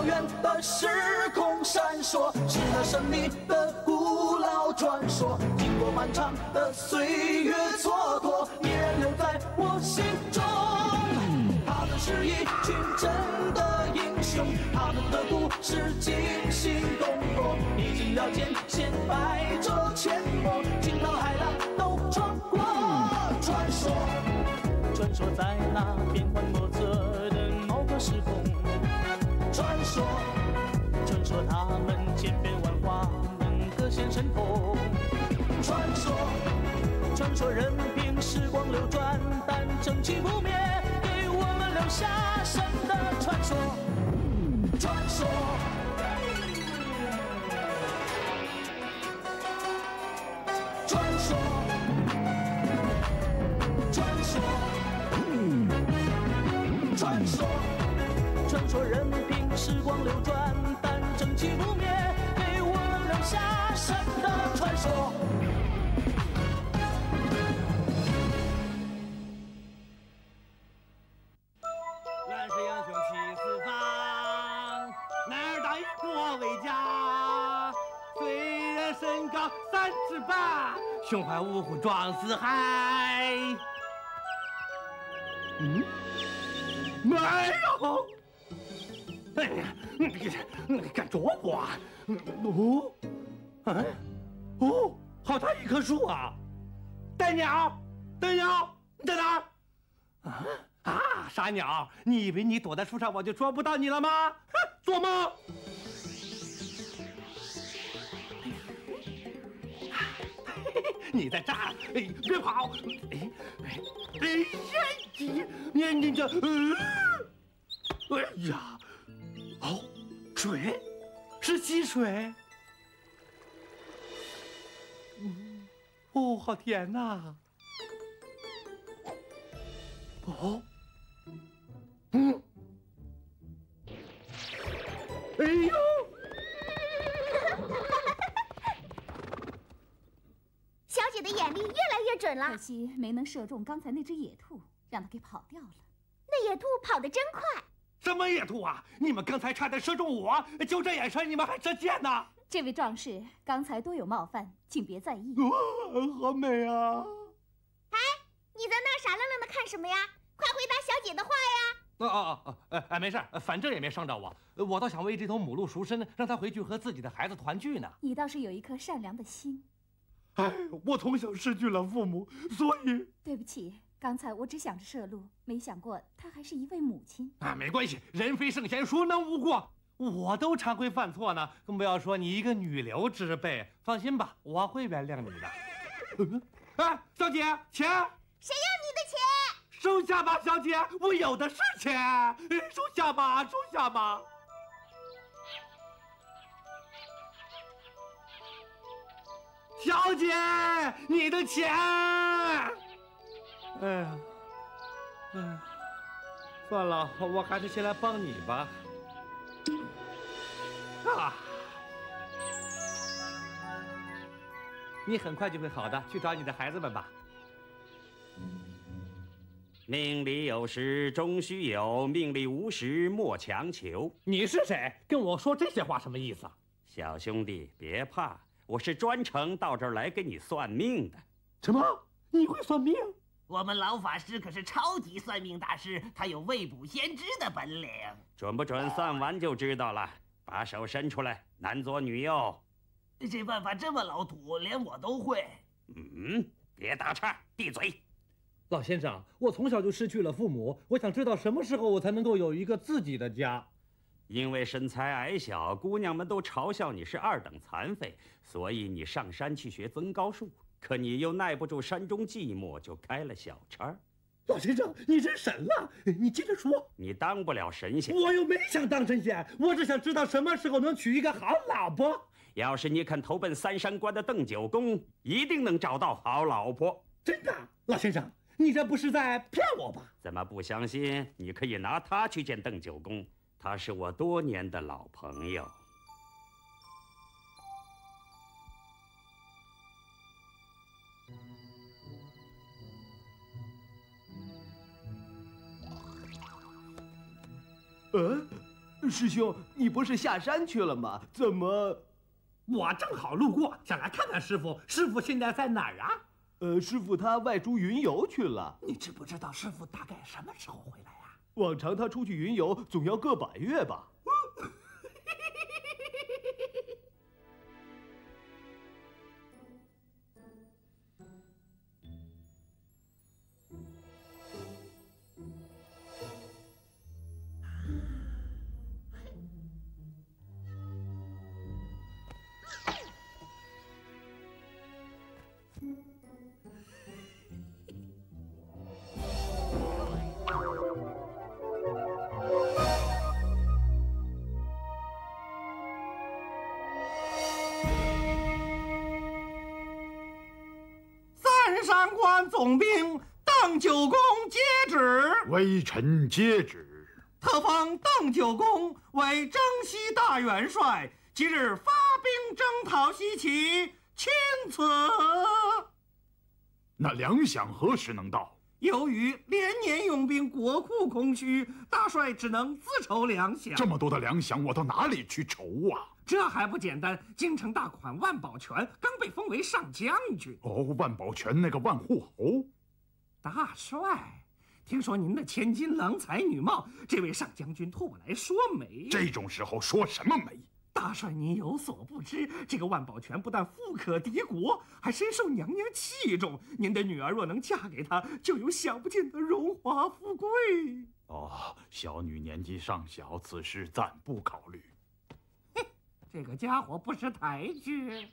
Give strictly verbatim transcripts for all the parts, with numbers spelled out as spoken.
远的时空闪烁，是那神秘的古老传说。经过漫长的岁月蹉跎，依然留在我心中。他们是一群真的英雄，他们的故事惊心动魄，历经了艰险百折阡陌，惊涛骇浪都闯过。传说，传说在那变幻莫测的某个时空。传说，传说他们千变万化，能各显神通。传说，传说任凭时光流转，但正气不灭，给我们留下神的传说。传说，传说，传说，传说，传说任凭时光流转，但正气不灭，给我们留下神的传说。 乱世英雄气四方，男儿当以国为家。虽然身高三尺八，胸怀五虎壮四海。嗯，没有。哎呀，你你敢捉我啊？哦，哎，哦，好大一棵树啊！呆鸟，呆鸟，你在哪儿？啊啊，傻鸟！你以为你躲在树上我就捉不到你了吗？哼，做梦！你在这儿，哎，别跑！哎哎哎呀，你你你这，呃，哎呀！哦，水，是溪水。嗯，哦，好甜呐！哦，嗯，哎呦！ 小姐的眼力越来越准了， 可惜没能射中刚才那只野兔，让它给跑掉了。 那野兔跑得真快。 什么野兔啊！你们刚才差点射中我，就这眼神，你们还射箭呢？ 这位壮士，刚才多有冒犯，请别在意。 哇，好美啊！ 哎，你在那儿傻愣愣的看什么呀？快回答小姐的话呀！ 哦哦哦，哎哎，没事，反正也没伤着我，我倒想为这头母鹿赎身，让它回去和自己的孩子团聚呢。 你倒是有一颗善良的心。 哎，我从小失去了父母，所以对不起。刚才我只想着射鹿，没想过她还是一位母亲啊！没关系，人非圣贤，孰能无过？我都常会犯错呢，更不要说你一个女流之辈。放心吧，我会原谅你的。哎，小姐，钱！ 谁要你的钱？ 收下吧，小姐，我有的是钱。收下吧，收下吧。小姐，你的钱。哎呀，哎呀，算了，我还是先来帮你吧。啊，你很快就会好的，去找你的孩子们吧。 命里有时终须有，命里无时莫强求。 你是谁？跟我说这些话什么意思？ 小兄弟，别怕，我是专程到这儿来给你算命的。 什么？你会算命？ 我们老法师可是超级算命大师，他有未卜先知的本领。 准不准？算完就知道了。把手伸出来，男左女右。 这办法这么老土，连我都会。 嗯，别打岔，闭嘴。 老先生，我从小就失去了父母，我想知道什么时候我才能够有一个自己的家。 因为身材矮小，姑娘们都嘲笑你是二等残废，所以你上山去学增高术。可你又耐不住山中寂寞，就开了小差。 老先生，你真神了！你接着说。 你当不了神仙， 我又没想当神仙，我只想知道什么时候能娶一个好老婆。 要是你肯投奔三山关的邓九公，一定能找到好老婆。 真的，老先生，你这不是在骗我吧？ 怎么不相信？你可以拿他去见邓九公，他是我多年的老朋友。 呃， 师兄，你不是下山去了吗？怎么？ 我正好路过，想来看看师傅。师傅现在在哪儿啊？ 呃，师傅他外出云游去了。 你知不知道师傅大概什么时候回来呀？ 往常他出去云游总要个把月吧。 三关总兵邓九公接旨， 微臣接旨。 特封邓九公为征西大元帅，即日发兵征讨西岐，钦此。 那粮饷何时能到？ 由于连年用兵，国库空虚，大帅只能自筹粮饷。 这么多的粮饷，我到哪里去筹啊？ 这还不简单，京城大款万宝全刚被封为上将军。 哦，万宝全那个万户侯。 大帅，听说您的千金郎才女貌，这位上将军托我来说媒。 这种时候说什么媒？ 大帅您有所不知，这个万宝全不但富可敌国，还深受娘娘器重。您的女儿若能嫁给他，就有享不尽的荣华富贵。 哦，小女年纪尚小，此事暂不考虑。 哼，这个家伙不识抬举。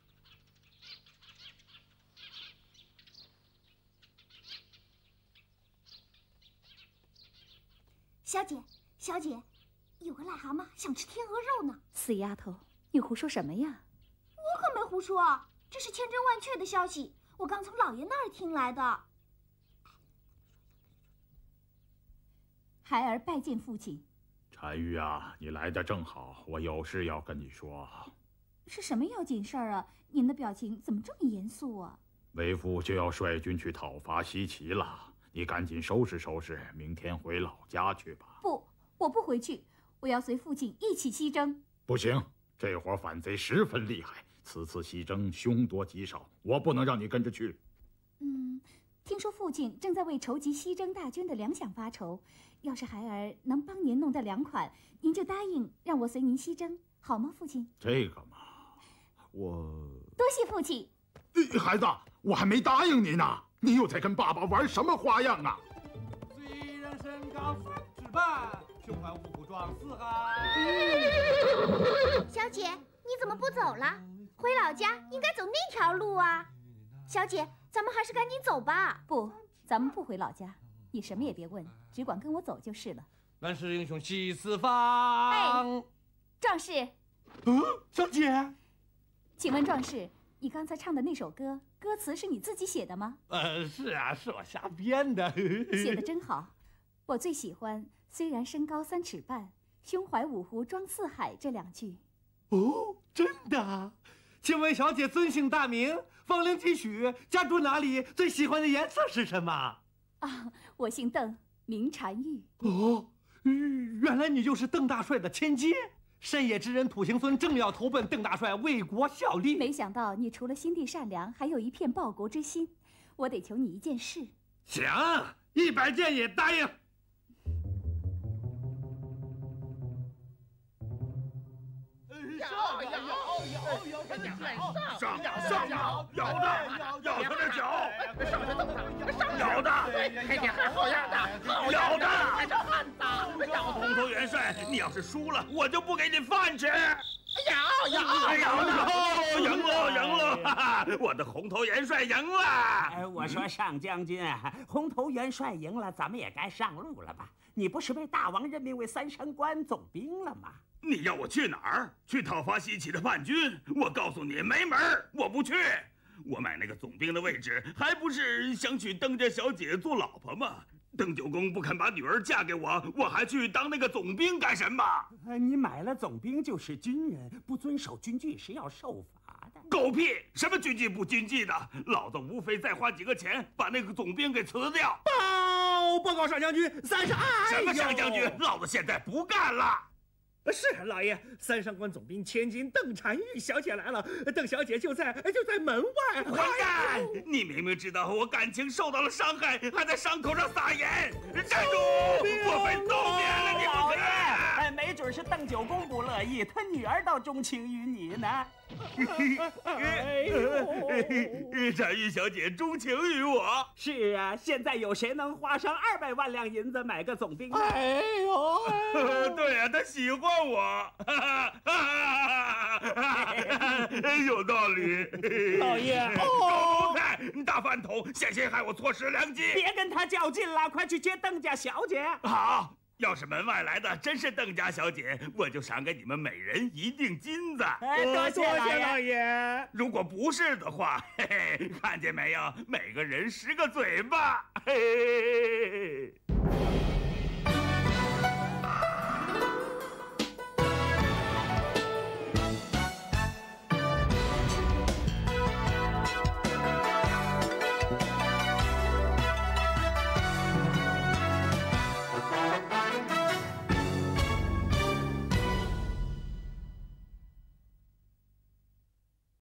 小姐，小姐，有个癞蛤蟆想吃天鹅肉呢。 死丫头，你胡说什么呀？ 我可没胡说，这是千真万确的消息，我刚从老爷那儿听来的。 孩儿拜见父亲。 单于啊，你来的正好，我有事要跟你说。 是什么要紧事儿啊？您的表情怎么这么严肃啊？ 为父就要率军去讨伐西岐了。你赶紧收拾收拾，明天回老家去吧。 不，我不回去，我要随父亲一起西征。 不行，这伙反贼十分厉害，此次西征凶多吉少，我不能让你跟着去。 嗯，听说父亲正在为筹集西征大军的粮饷发愁，要是孩儿能帮您弄到粮款，您就答应让我随您西征，好吗，父亲？ 这个嘛，我多谢父亲。 孩子，我还没答应你呢。你又在跟爸爸玩什么花样啊？ 虽然身高三尺半，胸怀五虎壮四海。 小姐，你怎么不走了？回老家应该走那条路啊。小姐，咱们还是赶紧走吧。 不，咱们不回老家，你什么也别问，只管跟我走就是了。 乱世英雄西四方。 哎，壮士。 嗯，小姐， 请问壮士，你刚才唱的那首歌，歌词是你自己写的吗？ 呃，是啊，是我瞎编的。 写得真好，我最喜欢“虽然身高三尺半，胸怀五湖装四海”这两句。 哦，真的？请问小姐尊姓大名，芳龄几许，家住哪里，最喜欢的颜色是什么？ 啊，我姓邓，名婵玉。 哦，原来你就是邓大帅的千金。山野之人土行孙正要投奔邓大帅，为国效力。 没想到你除了心地善良，还有一片报国之心。我得求你一件事。 行，一百件也答应。 摇摇摇摇，赶紧来上上上咬的，咬他的脚， 上去动他， 咬的， 快点，好样的，好咬的， 还是汉子，咬红头元帅，你要是输了，我就不给你饭吃。 咬咬咬的，赢了，赢了，哈哈，我的红头元帅赢了。 哎，我说上将军，红头元帅赢了，咱们也该上路了吧？你不是被大王任命为三山关总兵了吗？ 你要我去哪儿？去讨伐西岐的叛军？我告诉你，没门儿，我不去。我买那个总兵的位置，还不是想娶邓家小姐做老婆吗？邓九公不肯把女儿嫁给我，我还去当那个总兵干什么？ 你买了总兵就是军人，不遵守军纪是要受罚的。 狗屁！什么军纪不军纪的？老子无非再花几个钱把那个总兵给辞掉。 报报告上将军，三十二。 什么上将军？老子现在不干了。 是老爷，三上官总兵千金邓婵玉小姐来了，邓小姐就在就在门外。 混蛋！你明明知道我感情受到了伤害，还在伤口上撒盐！站住！我被揍扁了，你不可！ 哎，没准是邓九公不乐意，他女儿倒钟情于你呢。 哎呦， 婵玉小姐钟情于我。 是啊，现在有谁能花上二百万两银子买个总兵呢？ 哎呦， 对啊，她喜欢我，有道理。 老爷， 狗菜大饭桶，险些害我错失良机。 别跟他较劲了，快去接邓家小姐。 好。要是门外来的真是邓家小姐，我就赏给你们每人一锭金子。 哎，多谢老爷。 如果不是的话，嘿嘿，看见没有，每个人十个嘴巴。嘿嘿